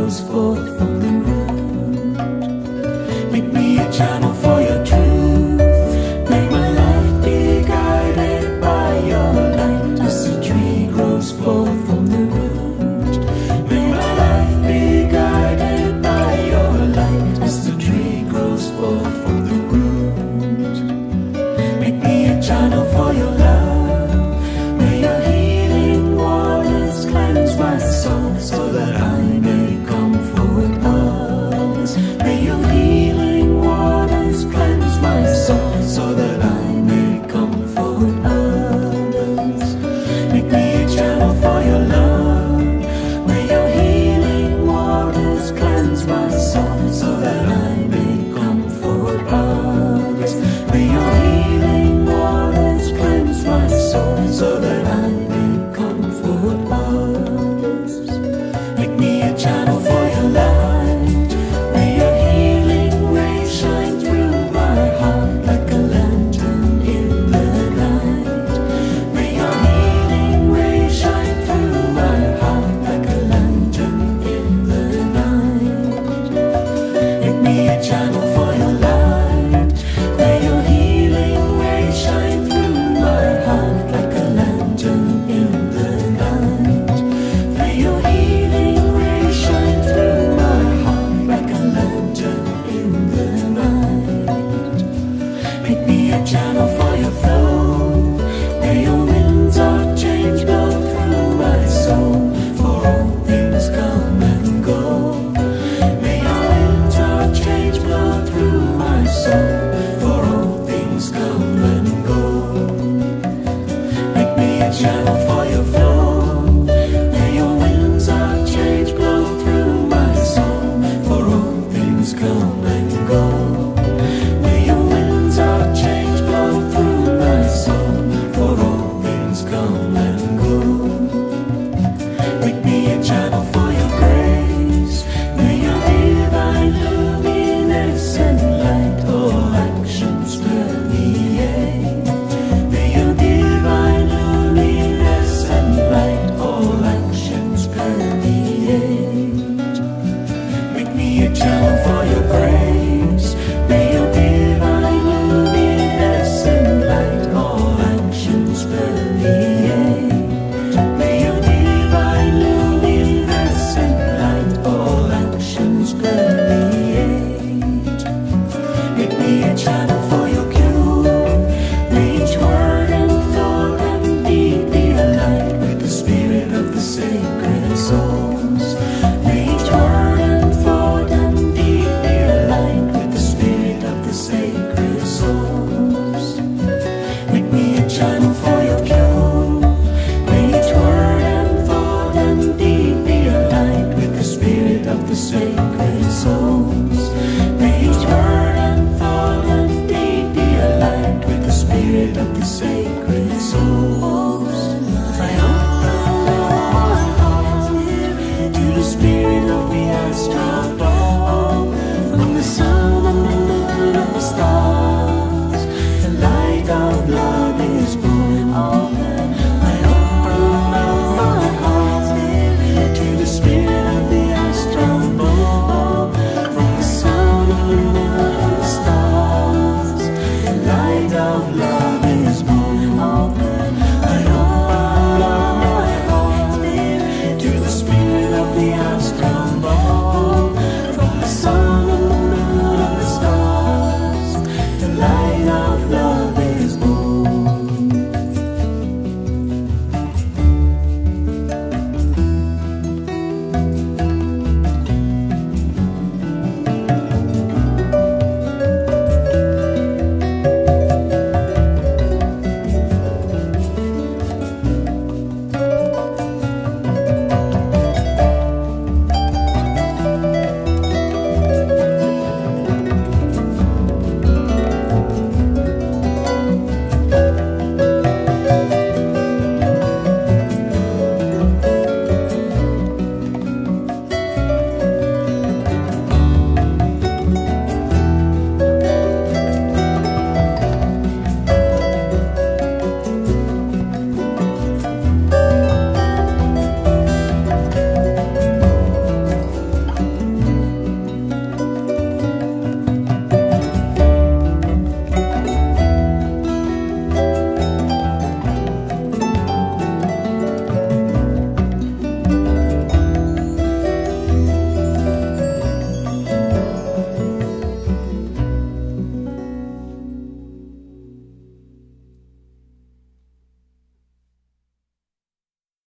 grows forth from the root. Make me a channel for your truth. May my life be guided by your light as the tree grows forth from the root. May my life be guided by your light as the tree grows forth from the root. Make me a channel for your love. May your healing waters cleanse my soul so that I may comfort others. May your healing waters cleanse my soul so that I may comfort others. Make me a channel for your love. May your healing waters cleanse my soul so that I may comfort others. May your healing waters cleanse my soul so that I may comfort others. Make me a channel for your light. May your healing rays shine through my heart like a lantern in the night. May your healing rays shine through my heart like a lantern in the night. Make me a channel for your light. May your healing rays shine through my heart like a lantern in the night. May your healing rays shine through my heart like a lantern in the night. Make me a channel for your flow. May your winds of change blow through my soul, for all things come and go. May your winds of change blow through my soul, for all things come and go. Make me a channel for your flow. May your winds of change blow through my soul, for all things come and go. May your winds of change blow through my soul, for all things come and go. Make me a channel for your grace. May your divine luminescent light all actions permeate. May your divine luminescent light all actions permeate. Make me a channel for your grace. May your divine luminescent light all actions permeate. May your divine luminescent light all actions permeate. Make me a channel for your cure. May each word and thought and deed be aligned with the spirit of the sacred souls. May each word and thought and deed be aligned with the spirit of the sacred souls. Make me a channel for your cure. May each word and thought and deed be aligned with the spirit of the sacred souls.